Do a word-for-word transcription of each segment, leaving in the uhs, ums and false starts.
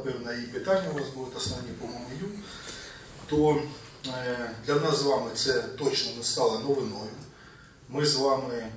напевно, і питання у вас будуть основні по МОМЮ, то для нас з вами це точно не стало новиною. Ми з вами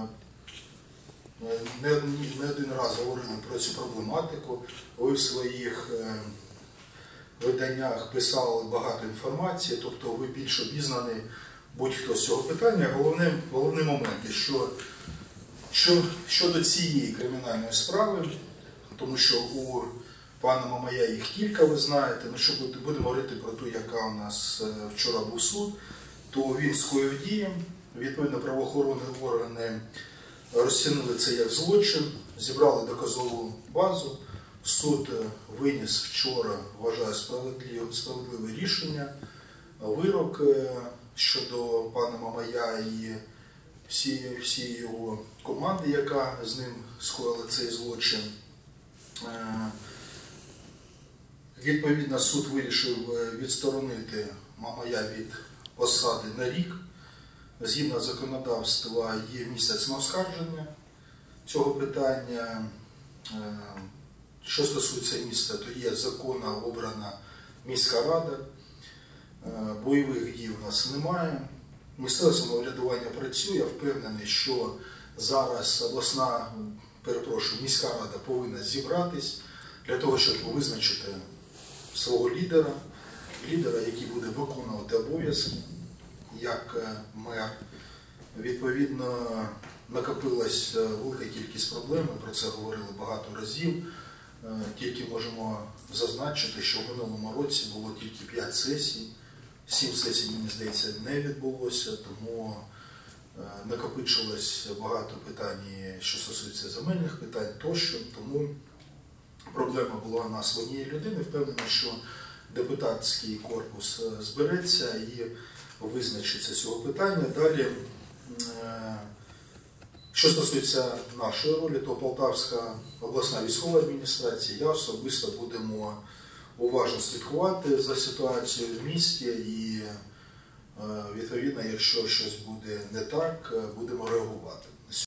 не один раз говорили про цю проблематику, ви в своїх виданнях писали багато інформації, тобто ви більш обізнані будь-хто з цього питання. Головне, головний момент, що, що щодо цієї кримінальної справи, тому що у пана Мамая їх кілька, ви знаєте, ну, що будемо говорити про те, яка у нас вчора був суд, то він скоїв дії, відповідно правоохоронні органи розцінили це як злочин, зібрали доказову базу, суд виніс вчора, вважаю, справедливе, справедливе рішення, вирок щодо пана Мамая і всі, всі його команди, яка з ним скоїла цей злочин. Відповідно, суд вирішив відсторонити Мамая від посади на рік. Згідно законодавства є місяць на оскарження цього питання. Що стосується міста, то є законно обрана міська рада. Бойових дій у нас немає. Місцеве самоврядування працює. Я впевнений, що зараз обласна, перепрошую, міська рада повинна зібратись для того, щоб визначити свого лідера, лідера, який буде виконувати обов'язки як мер. Відповідно, накопилась велика кількість проблем, ми про це говорили багато разів. Тільки можемо зазначити, що в минулому році було тільки п'ять сесій, сім сесій, мені здається, не відбулося, тому накопичилось багато питань, що стосується земельних питань тощо, тому проблема була у нас в однієї людини. Впевнений, що депутатський корпус збереться і визначиться з цього питання. Далі, що стосується нашої ролі, то Полтавська обласна військова адміністрація, я особисто будемо уважно слідкувати за ситуацією в місті і, відповідно, якщо щось буде не так, будемо реагувати.